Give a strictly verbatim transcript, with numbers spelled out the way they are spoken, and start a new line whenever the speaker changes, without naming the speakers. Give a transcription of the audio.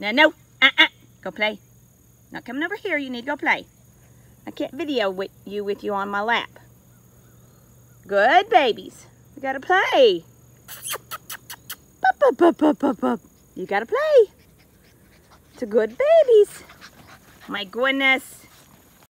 No, no. Uh-uh. Go play. Not coming over here. You need to go play. I can't video with you with you on my lap. Good babies. We gotta play. Bup, bup, bup, bup, bup, bup. You gotta play. It's a good babies. My goodness.